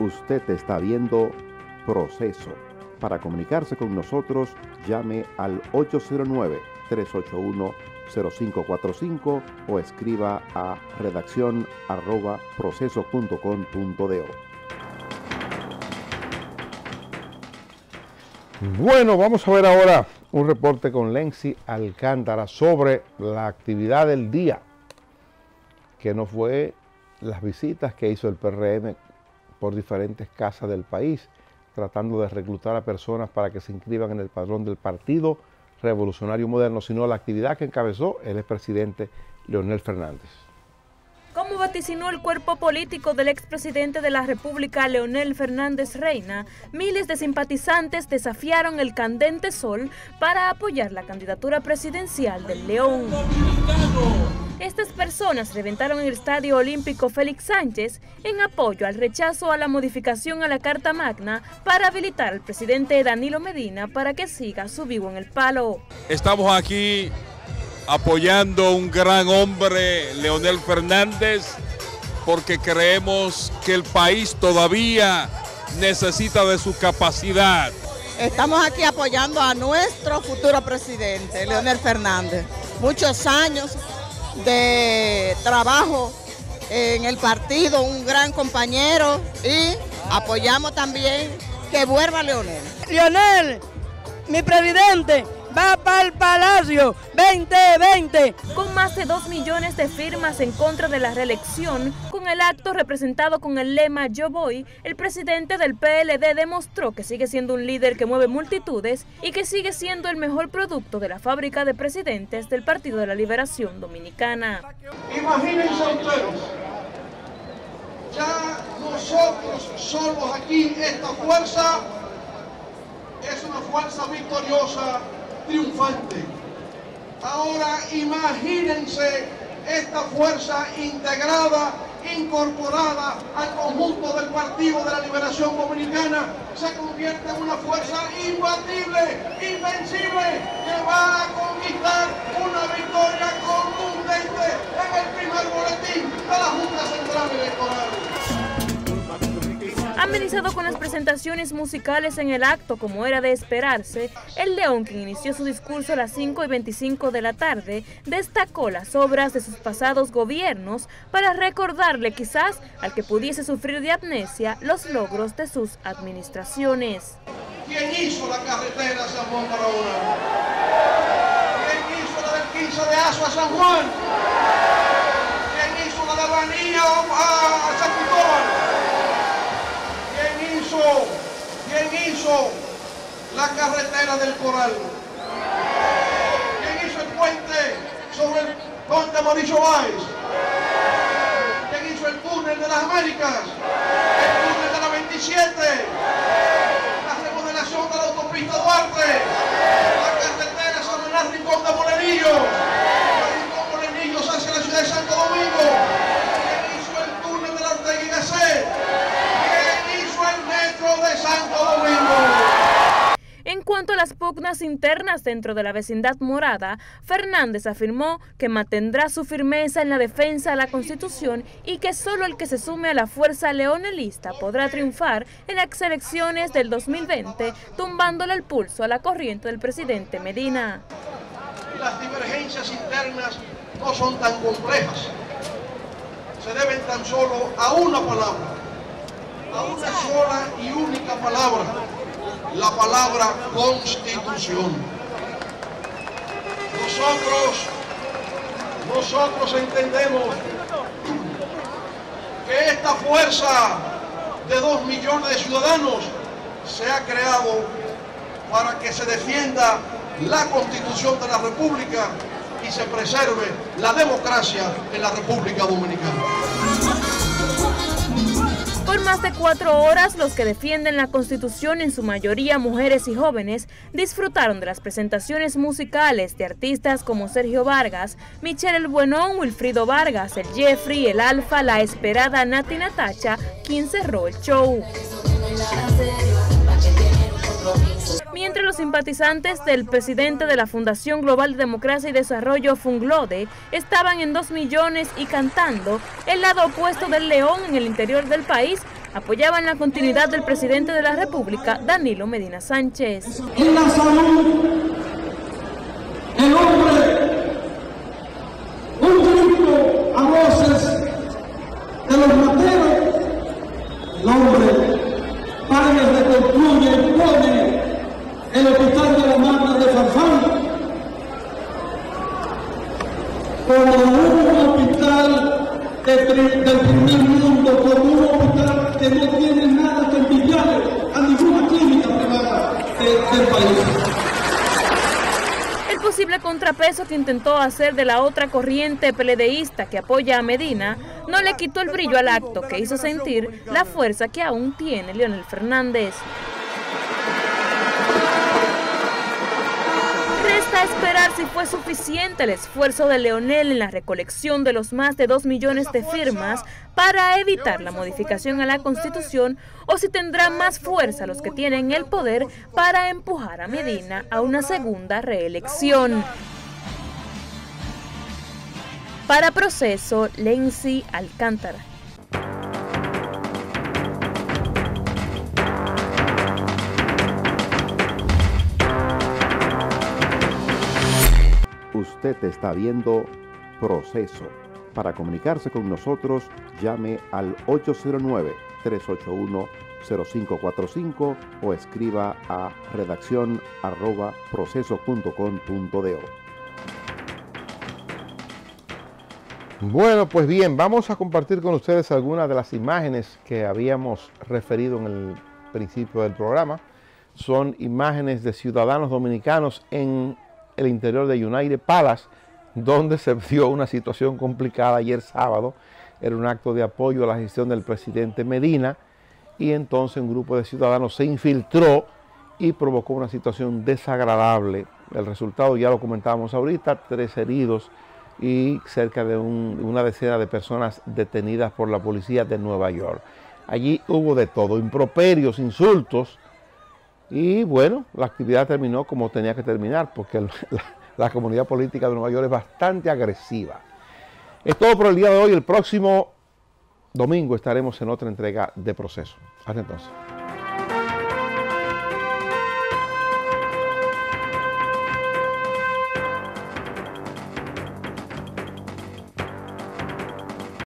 Usted está viendo Proceso. Para comunicarse con nosotros, llame al 809-381-0545 o escriba a redacción@proceso.com.do. Bueno, vamos a ver ahora un reporte con Lenzi Alcántara sobre la actividad del día, que no fue las visitas que hizo el PRM por diferentes casas del país, tratando de reclutar a personas para que se inscriban en el padrón del Partido Revolucionario Moderno, sino la actividad que encabezó el expresidente Leonel Fernández. Como vaticinó el cuerpo político del expresidente de la República, Leonel Fernández Reina, miles de simpatizantes desafiaron el candente sol para apoyar la candidatura presidencial del León. Estas personas reventaron el Estadio Olímpico Félix Sánchez en apoyo al rechazo a la modificación a la Carta Magna para habilitar al presidente Danilo Medina para que siga su vivo en el palo. Estamos aquí apoyando a un gran hombre, Leonel Fernández, porque creemos que el país todavía necesita de su capacidad. Estamos aquí apoyando a nuestro futuro presidente, Leonel Fernández. Muchos años de trabajo en el partido, un gran compañero, y apoyamos también que vuelva Leonel. Leonel, mi presidente, va para el Palacio 2020. Con más de 2 millones de firmas en contra de la reelección, con el acto representado con el lema Yo voy, el presidente del PLD demostró que sigue siendo un líder que mueve multitudes y que sigue siendo el mejor producto de la fábrica de presidentes del Partido de la Liberación Dominicana. Imagínense ustedes, ya nosotros somos aquí, esta fuerza es una fuerza victoriosa, triunfante. Ahora imagínense esta fuerza integrada, incorporada al conjunto del Partido de la Liberación Dominicana, se convierte en una fuerza imbatible, invencible, que va a conquistar una victoria contundente en el primer boletín de la Junta Central Electoral. Amenizado con las presentaciones musicales en el acto, como era de esperarse, el León, quien inició su discurso a las 5:25 de la tarde, destacó las obras de sus pasados gobiernos para recordarle quizás al que pudiese sufrir de amnesia los logros de sus administraciones. ¿Quién hizo la carretera San Juan Barahona? ¿Quién hizo la del 15 de Azo a San Juan? ¿Quién hizo la de Banía a San Cristóbal? ¿Quién hizo la carretera del Coral? ¿Quién hizo el puente sobre el Conde Mauricio Báez? ¿Quién hizo el túnel de las Américas? ¿El túnel de la 27? ¿La remodelación de la autopista Duarte? ¿La carretera San Bernardo Rincón de Molenillo? ¿De Rincón Molenillos hacia la ciudad de Santo Domingo? ¿Quién hizo el túnel de la Ortega y Gasset? De Santo Domingo. En cuanto a las pugnas internas dentro de la vecindad morada, Fernández afirmó que mantendrá su firmeza en la defensa de la Constitución y que solo el que se sume a la fuerza leonelista podrá triunfar en las elecciones del 2020, tumbándole el pulso a la corriente del presidente Medina. Las divergencias internas no son tan complejas, se deben tan solo a una palabra, a una sola y única palabra, la palabra Constitución. Nosotros entendemos que esta fuerza de 2 millones de ciudadanos se ha creado para que se defienda la Constitución de la República y se preserve la democracia en la República Dominicana. Por más de 4 horas, los que defienden la Constitución, en su mayoría mujeres y jóvenes, disfrutaron de las presentaciones musicales de artistas como Sergio Vargas, Michelle El Buenón, Wilfrido Vargas, el Jeffrey, el Alfa, la esperada Nati Natacha, quien cerró el show. Mientras los simpatizantes del presidente de la Fundación Global de Democracia y Desarrollo, Funglode, estaban en 2 millones y cantando, el lado opuesto del León en el interior del país apoyaban la continuidad del presidente de la República, Danilo Medina Sánchez. En la salud, el hombre, un grito a voces de los materos, el hombre para que reconstruye y pone el hospital de la Mata de Farfán como un hospital del primer mundo, como un hospital que no tiene nada que envidiarle a ninguna clínica privada del país. El posible contrapeso que intentó hacer de la otra corriente PLDista que apoya a Medina no le quitó el brillo al acto que hizo sentir la fuerza que aún tiene Leonel Fernández. Resta esperar si fue suficiente el esfuerzo de Leonel en la recolección de los más de 2 millones de firmas para evitar la modificación a la Constitución o si tendrá más fuerza los que tienen el poder para empujar a Medina a una segunda reelección. Para Proceso, Lency Alcántara. Usted está viendo Proceso. Para comunicarse con nosotros, llame al 809-381-0545 o escriba a redacción@proceso.com.do. Bueno, pues bien, vamos a compartir con ustedes algunas de las imágenes que habíamos referido en el principio del programa. Son imágenes de ciudadanos dominicanos en el interior de United Palace, donde se dio una situación complicada ayer sábado. Era un acto de apoyo a la gestión del presidente Medina y entonces un grupo de ciudadanos se infiltró y provocó una situación desagradable. El resultado ya lo comentábamos ahorita: 3 heridos y cerca de una decena de personas detenidas por la policía de Nueva York. Allí hubo de todo: improperios, insultos. Y bueno, la actividad terminó como tenía que terminar, porque la comunidad política de Nueva York es bastante agresiva. Es todo por el día de hoy. El próximo domingo estaremos en otra entrega de Proceso. Hasta entonces.